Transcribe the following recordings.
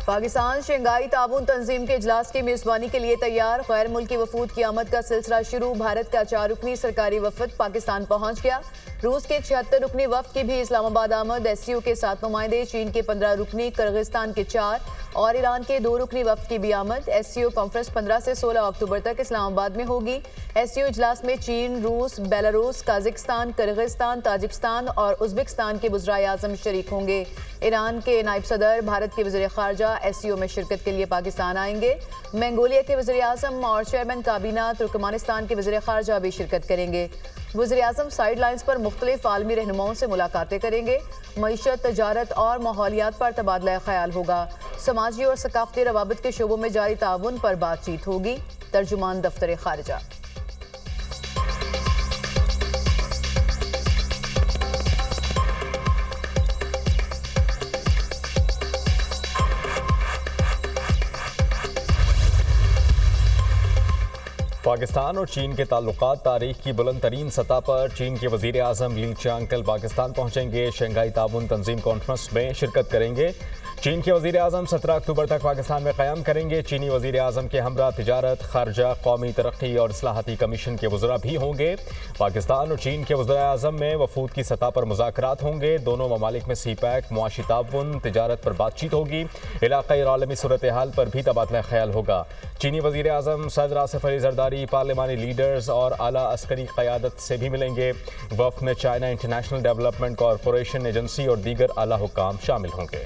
Pakistan Shanghai ताउन तंजीम के इजलास की मेजबानी के लिए तैयार। गैर मुल्की वफूद की आमद का सिलसिला शुरू। भारत का 4 रुकनी सरकारी वफद पाकिस्तान पहुंच गया। रूस के 76 रुकनी वफद की भी इस्लामाबाद आमद। SCO के 7 नुमाइंदे, चीन के 15 रुकनी, किर्गिस्तान के 4 और ईरान के 2 रुकनी वफद की भी आमद। SCO कॉन्फ्रेंस 15 से 16 अक्टूबर तक इस्लामाबाद में होगी। SCO इजलास में चीन, रूस, बेलारूस, काजाकिस्तान, किर्गिस्तान, ताजिकिस्तान और उज्बेकिस्तान के वज़राए आज़म शरीक होंगे। ईरान के नायब सदर, भारत के वज़ीर ख़ारजा SCO में शिरकत के लिए पाकिस्तान आएंगे। मंगोलिया के वज़ीर आज़म और चेयरमैन काबीना तुर्कमानिस्तान के वज़ीर ख़ारजा भी शिरकत करेंगे। वज़ीर आज़म साइड लाइन्स पर मुख्तलिफ आलमी रहनुमाओं से मुलाकातें करेंगे। मईशत, तजारत और माहौलियात पर तबादला ख्याल होगा। समाजी और सकाफती रवाबित के शोबों में जारी ताउन पर बातचीत होगी। तर्जुमान दफ्तर खारजा। पाकिस्तान और चीन के ताल्लुकात तारीख की बुलंद तरीन सतह पर। चीन के वज़ीर आज़म ली चांग कल पाकिस्तान पहुँचेंगे। शंघाई ताउन तंजीम कॉन्फ्रेंस में शिरकत करेंगे। चीन के वज़ीर आज़म 17 अक्टूबर तक पाकिस्तान में क़याम करेंगे। चीनी वज़ीर आज़म के हमरा तिजारत, खारजा, कौमी तरक्की और इस्लाहाती कमीशन के वज़रा भी होंगे। पाकिस्तान और चीन के वज़ीर आज़म में वफूद की सतह पर मुज़ाकरात होंगे। दोनों ममालिक में CPEC, मुआशी ताउन, तिजारत पर बातचीत होगी। इलाक़ाई और आलमी सूरत हाल पर भी तबादला ख्याल होगा। चीनी वज़ीर आज़म सदर आसिफ अली ज़रदारी, पार्लिमानी लीडर्स और आला अस्करी क़यादत से भी मिलेंगे। वफ़द में China International Development Corporation Agency और दीगर आला हुक्काम शामिल होंगे।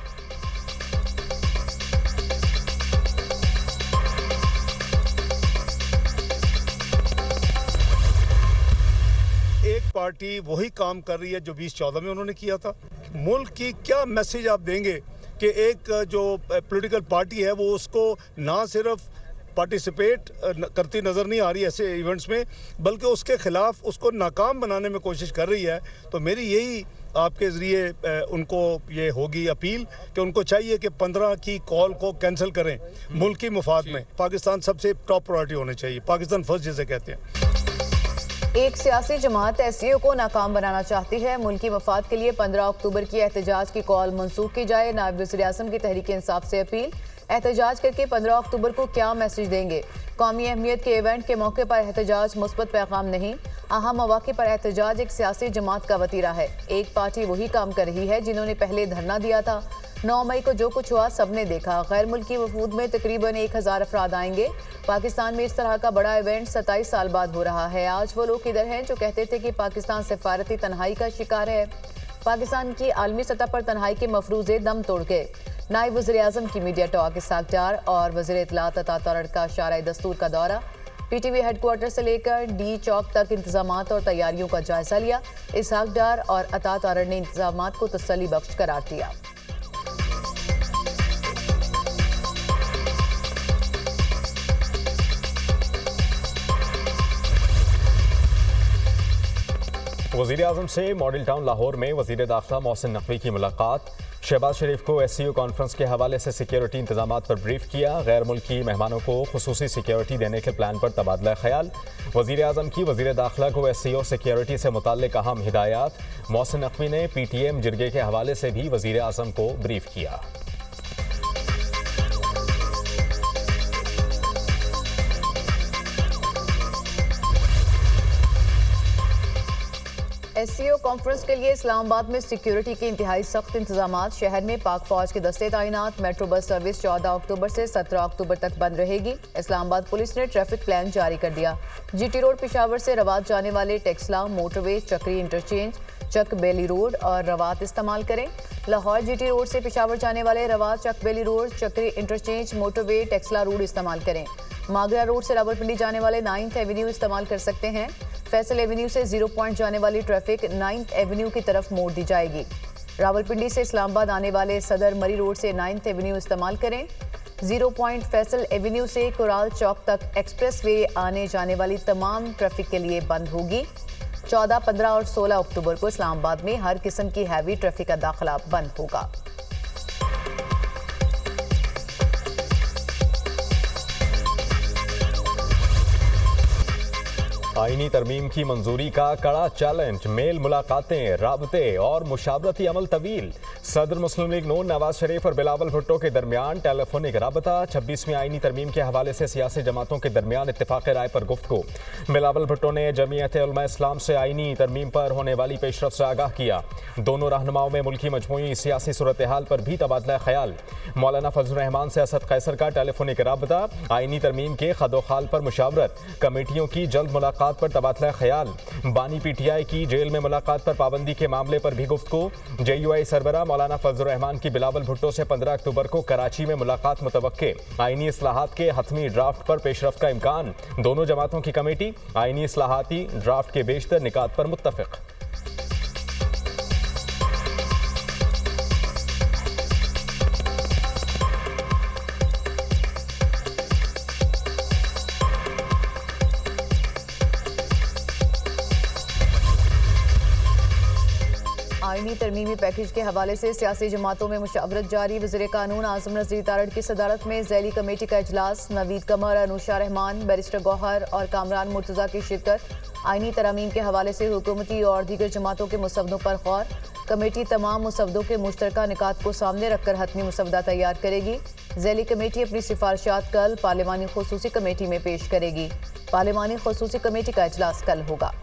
एक पार्टी वही काम कर रही है जो 2014 में उन्होंने किया था। मुल्क की क्या मैसेज आप देंगे कि एक जो पॉलिटिकल पार्टी है वो उसको ना सिर्फ पार्टिसिपेट करती नज़र नहीं आ रही ऐसे इवेंट्स में, बल्कि उसके ख़िलाफ़ उसको नाकाम बनाने में कोशिश कर रही है। तो मेरी यही आपके ज़रिए उनको ये होगी अपील कि उनको चाहिए कि 15 की कॉल को कैंसिल करें। मुल्क की मुफाद में पाकिस्तान सबसे टॉप प्रायोरिटी होनी चाहिए। पाकिस्तान फर्स्ट जिसे कहते हैं। एक सियासी जमात SCO को नाकाम बनाना चाहती है। मुल्की मफाद के लिए 15 अक्टूबर की एहतजाज की कॉल मंसूख की जाए। नायब वज़ीर आज़म की तहरीक इंसाफ से अपील। एहतजाज करके 15 अक्टूबर को क्या मैसेज देंगे? कौमी अहमियत के इवेंट के मौके पर एहतजाज मुस्बत पैगाम नहीं। अहम मौके पर एहतजाज एक सियासी जमात का वतीरा है। एक पार्टी वही काम कर रही है जिन्होंने पहले धरना दिया था। 9 मई को जो कुछ हुआ सबने देखा। गैर मुल्की वफूद में तकरीबन 1000 अफराद आएंगे। पाकिस्तान में इस तरह का बड़ा इवेंट 27 साल बाद हो रहा है। आज वो लोग किधर हैं जो कहते थे कि पाकिस्तान सिफारती तन्हाई का शिकार है? पाकिस्तान की आलमी सतह पर तन्हाई के मफरूज़े दम तोड़ गए। नायब वज़ीर आज़म की मीडिया टॉक। इसहाक डार और वज़ीर इत्तलात अता तारड़ का शारा दस्तूर का दौरा। PTV हेडक्वार्टर से लेकर D चौक तक इंतजामात और तैयारियों का जायजा लिया। इसहाक डार और अता तारड़ ने इंतजामात को तसल्ली बख्श करार दिया। वज़ीर आज़म से मॉडल टाउन लाहौर में वज़ीर दाखिला मोहसिन नकवी की मुलाकात। शहबाज शरीफ को SCO कॉन्फ्रेंस के हवाले से सिक्योरिटी इंतजामात पर ब्रीफ किया। गैर मुल्की मेहमानों को खुसूसी सिक्योरिटी देने के प्लान पर तबादला ख्याल। वज़ीर आज़म की वज़ीर दाखिला को SCO सिक्योरिटी से मुताल्लिक़ अहम हिदायत। मोहसिन नकवी ने PTM जिरगे के हवाले से भी वज़ीर आज़म को ब्रीफ किया। SCO कॉन्फ्रेंस के लिए इस्लामाबाद में सिक्योरिटी के इंतहाई सख्त इंतजामात। शहर में पाक फौज के दस्ते तैनात। मेट्रो बस सर्विस 14 अक्टूबर से 17 अक्टूबर तक बंद रहेगी। इस्लामाबाद पुलिस ने ट्रैफिक प्लान जारी कर दिया। GT रोड पेशावर से रवात जाने वाले Taxila, motorway, Chakri interchange, Chak Beli road और रवात इस्तेमाल करें। लाहौर GT रोड से पेशावर जाने वाले Rawat, Chak Beli road, Chakri interchange, motorway, Taxila road इस्तेमाल करें। मागरा रोड से रावलपिंडी जाने वाले 9th एवेन्यू इस्तेमाल कर सकते हैं। फैसल एवेन्यू से 0 पॉइंट जाने वाली ट्रैफिक 9th एवेन्यू की तरफ मोड़ दी जाएगी। रावलपिंडी से इस्लामाबाद आने वाले सदर मरी रोड से 9th एवेन्यू इस्तेमाल करें। 0 पॉइंट फैसल एवेन्यू से कुराल चौक तक एक्सप्रेस वे आने जाने वाली तमाम ट्रैफिक के लिए बंद होगी। 14, 15 और 16 अक्टूबर को इस्लामाबाद में हर किस्म की हैवी ट्रैफिक का दाखिला बंद होगा। आईनी तरमीम की मंजूरी का कड़ा चैलेंज, मेल मुलाकातें, राबते और मुशावरती अमल तवील। सदर मुस्लिम लीग नून नवाज शरीफ और बिलावल भुट्टो के दरमियान टेलीफोनिक राबता। 26वीं आईनी तरमीम के हवाले से सियासी जमातों के दरमियान इत्तेफाक राय पर गुफ्तगू। बिलावल भुट्टो ने जमीयत उलमा इस्लाम से आईनी तरमीम पर होने वाली पेशरफ से आगाह किया। दोनों रहनुमाओं में मुल्की मजमूई सियासी सूरत हाल पर भी तबादला ख्याल। मौलाना फजल रहमान से असद कैसर का टेलीफोनिक राबता। आईनी तरमीम के खदोखाल पर मुशावरत। कमेटियों की जल्द मुलाकात पर तबादला ख्याल। बानी पीटीआई की जेल में मुलाकात पर पाबंदी के मामले पर भी गुफ्तगू। जेयूआई सरबराह मौलाना फजल रहमान की बिलावल भुट्टो से 15 अक्टूबर को कराची में मुलाकात मुतवक्के। आईनी इस्लाहात के हतमी ड्राफ्ट पर पेशरफ का इम्कान। दोनों जमातों की कमेटी आईनी इस्लाहाती ड्राफ्ट के बेशतर निकात पर मुत्तफिक। आईनी तरमीमी पैकेज के हवाले से सियासी जमातों में मुशावरत जारी। वज़ीर कानून आज़म नज़ीर तारड़ की सदारत में ज़ैली कमेटी का इजलास। नवीद कमर, अनुशा रहमान, बैरिस्टर गौहर और कामरान मुर्तज़ा की शिरकत। आईनी तरमीम के हवाले से हुकूमती और दीगर जमातों के मुसवदों पर गौर। कमेटी तमाम मुसवदों के मुश्तरका निकात को सामने रखकर हतमी मुसवदा तैयार करेगी। ज़ैली कमेटी अपनी सिफारिशात कल पार्लिमानी खुसूसी कमेटी में पेश करेगी। पार्लिमानी खुसूसी कमेटी का इजलास कल होगा।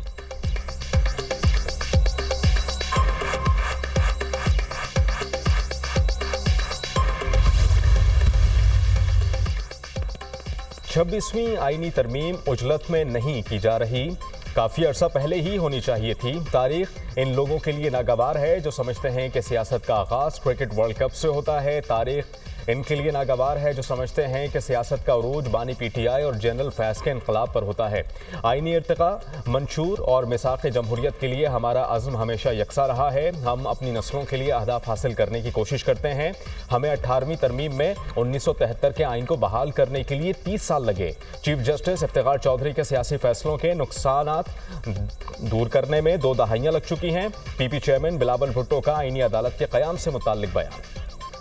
छब्बीसवीं आईनी तरमीम उजलत में नहीं की जा रही, काफ़ी अरसा पहले ही होनी चाहिए थी। तारीख इन लोगों के लिए नागवार है जो समझते हैं कि सियासत का आगाज़ क्रिकेट वर्ल्ड कप से होता है। तारीख इनके लिए नागवार है जो समझते हैं कि सियासत का उरूज बानी पीटीआई और जनरल फैज़ के इनकलाब पर होता है। आईनी इर्तिका, मंशूर और मिसाक़ जमहूरियत के लिए हमारा अज़्म हमेशा यकसा रहा है। हम अपनी नस्लों के लिए अहदाफ हासिल करने की कोशिश करते हैं। हमें 18वीं तरमीम में 1973 के आइन को बहाल करने के लिए 30 साल लगे। चीफ जस्टिस इफ्तिखार चौधरी के सियासी फैसलों के नुकसानात दूर करने में 2 दहाइयाँ लग चुकी हैं। पीपी चेयरमैन बिलावल भुट्टो का आईनी अदालत के क़याम से मुताल्लिक बयान।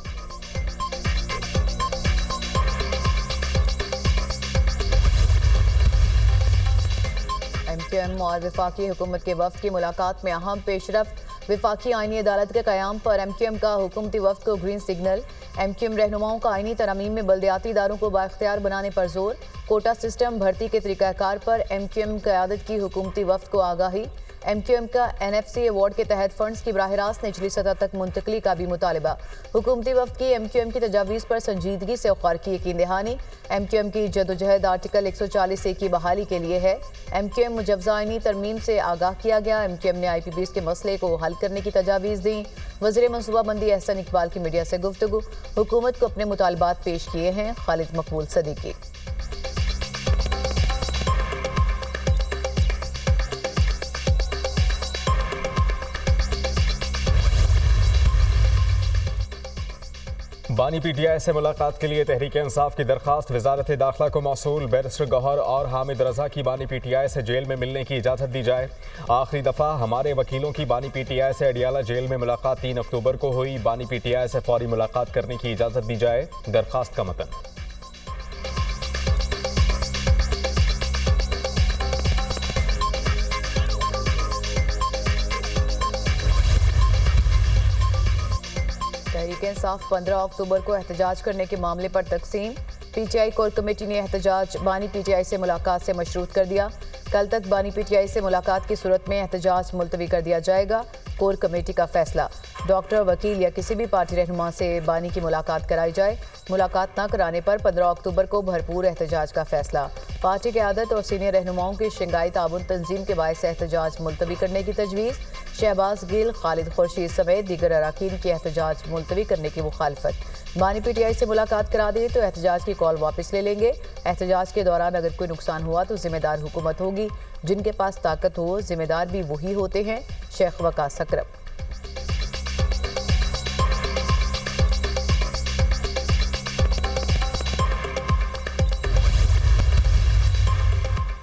एमक्यूएम और वफाकी हुकूमत के वफ्द की मुलाकात में अहम पेशरफ। वफाकी आईनी अदालत के क़याम पर एमक्यूएम का हुकूमती वफ्द को ग्रीन सिग्नल। एमक्यूएम रहनुमाओं का आईनी तरमीम में बल्दियाती इदारों को बाख्तियार बनाने पर जोर। कोटा सिस्टम भर्ती के तरीक़ाकार पर एमक्यूएम क़यादत की हुकूमती वफ्द को आगाही। एमक्यूएम का एनएफसी अवार्ड के तहत फंड्स की बराह रास्त निचली सतह तक मुंतकली का भी मुतालबा। हुकूमती वफ्द की एमक्यूएम की तजावीज़ पर संजीदगी से औकार की यकीन दहानी। एमक्यूएम की जदोजहद आर्टिकल 140A की बहाली के लिए है। एमक्यूएम मुजवज़ा आईनी तरमीम से आगाह किया गया। एमक्यूएम ने IPPs के मसले को हल करने की तजावीज़ दी। वज़ीर मनसूबाबंदी एहसन इकबाल की मीडिया से गुफ्तगू। हुकूमत को अपने मुतालबात पेश किए हैं खालिद मकबूल सदीकी। बानी पीटीआई से मुलाकात के लिए तहरीक इंसाफ की दरखास्त वजारत दाखिला को मौसूल। बैरिस्टर गौहर और हामिद रजा की बानी पीटीआई से जेल में मिलने की इजाज़त दी जाए। आखिरी दफ़ा हमारे वकीलों की बानी पीटीआई से अडियाला जेल में मुलाकात 3 अक्टूबर को हुई। बानी पीटीआई से फौरी मुलाकात करने की इजाज़त दी जाए। दरखास्त का मतन। तहरीक इंसाफ 15 अक्टूबर को एहतजाज करने के मामले पर तकसीम। पीटीआई कोर कमेटी ने एहतजाज बानी पीटीआई से मुलाकात से मशरूत कर दिया। कल तक बानी पीटीआई से मुलाकात की सूरत में एहतजाज मुलतवी कर दिया जाएगा। कोर कमेटी का फैसला, डॉक्टर, वकील या किसी भी पार्टी रहनुमा से बानी की मुलाकात कराई जाए। मुलाकात न कराने पर 15 अक्टूबर को भरपूर एहतजाज का फैसला। पार्टी क़यादत और सीनियर रहनुमाओं की शंघाई ताउन तंजीम के बायस एहतजाज मुलतवी करने की तजवीज़। शहबाज गिल, खालिद खुर्शीद समेत दीगर अरकान की एहतजाज मुलतवी करने की मुखालफत। बानी पीटीआई से मुलाकात करा दी तो एहतजाज की कॉल वापस ले लेंगे। एहतजाज के दौरान अगर कोई नुकसान हुआ तो जिम्मेदार हुकूमत होगी। जिनके पास ताकत हो, जिम्मेदार भी वही होते हैं। शेख वकास अकरम।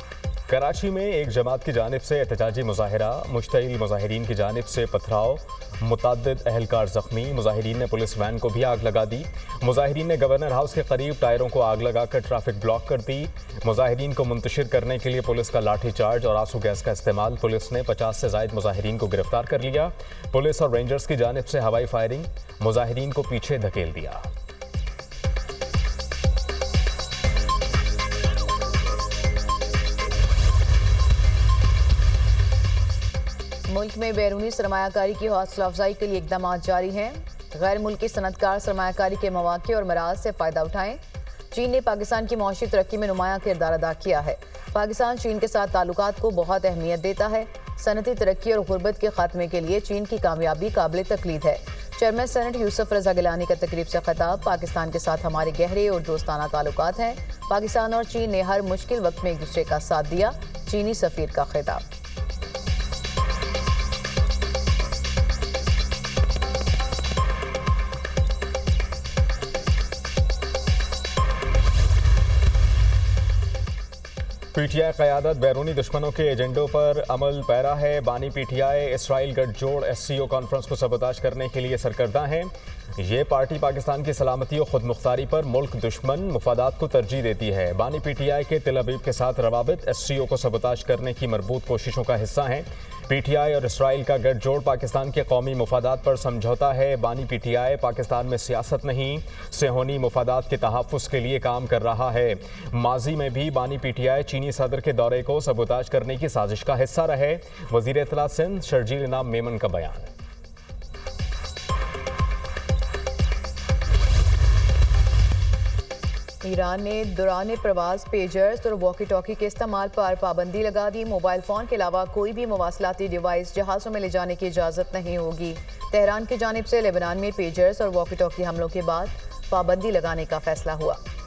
कराची में एक जमात की जानिब से एहतजाजी मुजाहिरा, मुश्तइल मुजाहिरीन की जानिब से पथराव। मुतअद्दिद अहलकार जख्मी। मुजाहिरीन ने पुलिस वैन को भी आग लगा दी। मुजाहिरीन ने गवर्नर हाउस के करीब टायरों को आग लगाकर ट्रैफिक ब्लॉक कर दी। मुजाहिरीन को मुंतशिर करने के लिए पुलिस का लाठीचार्ज और आंसू गैस का इस्तेमाल। पुलिस ने 50 से ज़ायद मुजाहिरीन को गिरफ्तार कर लिया। पुलिस और रेंजर्स की जानिब से हवाई फायरिंग, मुजाहिरीन को पीछे धकेल दिया। मुल्क में बैरूनी सरमायाकारी की हौसला अफजाई के लिए इकदाम जारी हैं। गैर मुल्की सनतकार सरमायाकारी के मौके और मराज से फ़ायदा उठाएं। चीन ने पाकिस्तान की मौशी तरक्की में नुमायां किरदार अदा किया है। पाकिस्तान चीन के साथ ताल्लुकात को बहुत अहमियत देता है। सनती तरक्की और गुर्बत के खात्मे के लिए चीन की कामयाबी काबिल तकलीद है। चेयरमैन सेनेट यूसुफ रजा गिलानी का तकरीब से खिताब। पाकिस्तान के साथ हमारे गहरे और दोस्ताना ताल्लुकात हैं। पाकिस्तान और चीन ने हर मुश्किल वक्त में एक दूसरे का साथ दिया। चीनी सफीर का खिताब। पीटीआई क़यादत बैरूनी दुश्मनों के एजेंडों पर अमल पैरा है। बानी पीटीआई इसराइल गठजोड़ SCO कॉन्फ्रेंस को सबोताज करने के लिए सरकर्दा हैं। ये पार्टी पाकिस्तान की सलामती और खुद मुख्तारी पर मुल्क दुश्मन मुफादात को तरजीह देती है। बानी पीटीआई के तेल अवीव के साथ रवाबित SCO को सबोताज करने की मरबूत कोशिशों का हिस्सा हैं। पीटीआई और इसराइल का गठजोड़ पाकिस्तान के कौमी मुफादात पर समझौता है। बानी पीटीआई पाकिस्तान में सियासत नहीं, सेहोनी मुफादात के तहफ़्फ़ुज़ के लिए काम कर रहा है। माजी में भी बानी पीटीआई चीनी सदर के दौरे को सबोताज करने की साजिश का हिस्सा रहे। वज़ीर इत्तलात सिंध शर्जील इनाम मेमन का बयान। ईरान ने दौरान प्रवास पेजर्स और वॉकी टॉकी के इस्तेमाल पर पाबंदी लगा दी। मोबाइल फ़ोन के अलावा कोई भी मवासलाती डिवाइस जहाज़ों में ले जाने की इजाज़त नहीं होगी। तेहरान की जानिब से लेबनान में पेजर्स और वॉकी टॉकी हमलों के बाद पाबंदी लगाने का फैसला हुआ।